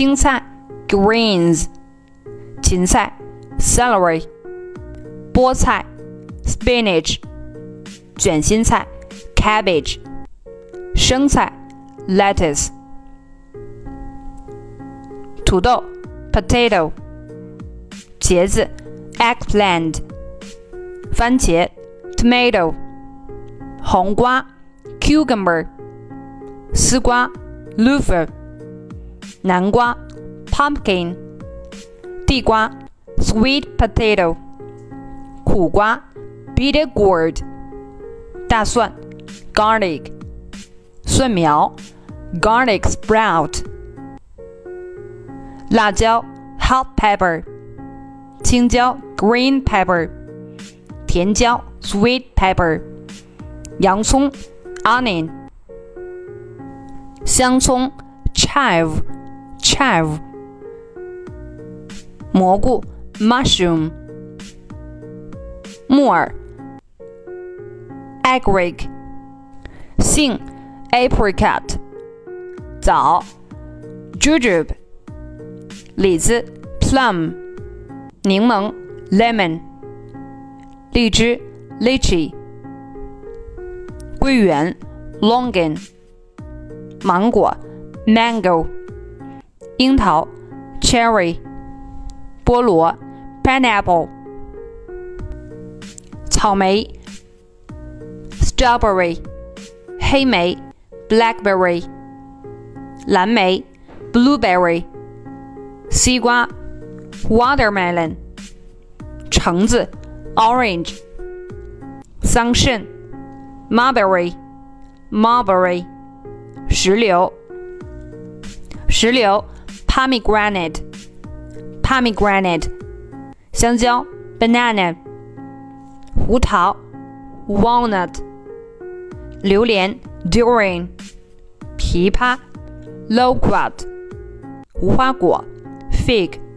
青菜 greens， 芹菜 celery， 菠菜 spinach， 卷心菜 cabbage， 生菜 lettuce， 土豆 potato， 茄子 eggplant， 番茄 tomato， 红瓜 cucumber， 丝瓜 loofah， 南瓜 pumpkin， 地瓜 sweet potato， 苦瓜 bitter gourd， 大蒜 garlic， 蒜苗 garlic sprout， 辣椒 hot pepper， 青椒 green pepper， 甜椒 sweet pepper， 洋葱 onion， 香葱 chive， 蘑菇 mushroom， 木耳 agaric， 杏 apricot， 枣 jujube， 李子 plum， 柠檬 lemon， 荔枝 lychee， 桂圆 longan， 芒果 mango， 樱桃 cherry， 菠萝 pineapple， 草莓 strawberry， 黑莓 blackberry， 蓝莓 blueberry， 西瓜 watermelon， 橙子 orange， 桑葚 mulberry， 石榴 pomegranate， 香蕉 banana， 胡桃 walnut， 榴莲 durian， 枇杷 loquat， 无花果 fig。